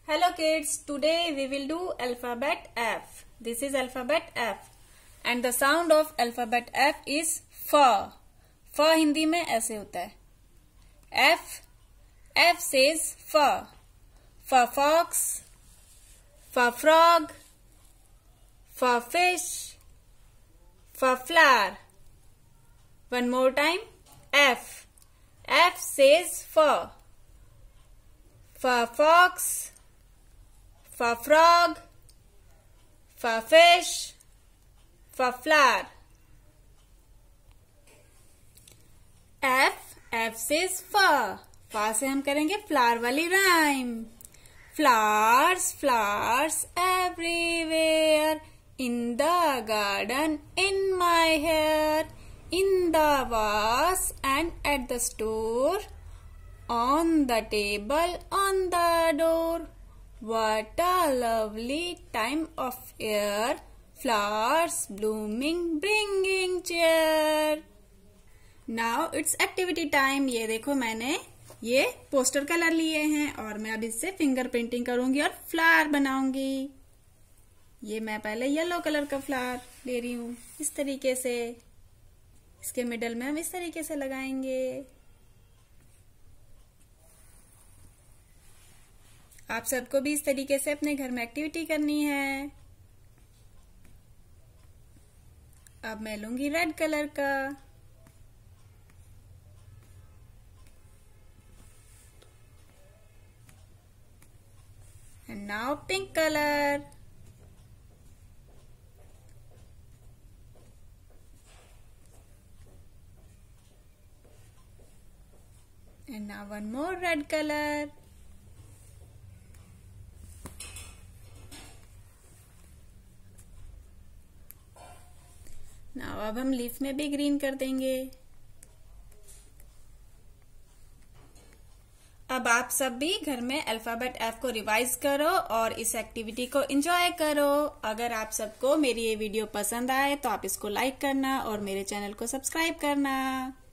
Hello kids, today we will do alphabet F. This is alphabet F and the sound of alphabet F is F. F Hindi में ऐसे होता है. F. F says F. For fox, for frog, for fish, for flower. One more time. F. F says F. For fox, for frog, for fish, for flower. F says F. F से हम करेंगे flower वाली rhyme. Flowers, flowers everywhere. In the garden, in my hair. In the vase and at the store. On the table, on the door. What a lovely time of year. Flowers blooming, bringing cheer. Now it's activity time. ये देखो मैंने ये poster colour लिए हैं और मैं अब इससे फिंगर प्रिंटिंग करूंगी और फ्लावर बनाऊंगी. ये मैं पहले येलो कलर का फ्लावर ले रही हूँ. इस तरीके से इसके मिडल में हम इस तरीके से लगाएंगे. आप सबको भी इस तरीके से अपने घर में एक्टिविटी करनी है. अब मैं लूंगी रेड कलर का. And now pink color. And now one more red color. Now अब हम लीफ में भी ग्रीन कर देंगे. अब आप सब भी घर में अल्फाबेट एफ को रिवाइज करो और इस एक्टिविटी को एंजॉय करो. अगर आप सबको मेरी ये वीडियो पसंद आए तो आप इसको लाइक करना और मेरे चैनल को सब्सक्राइब करना.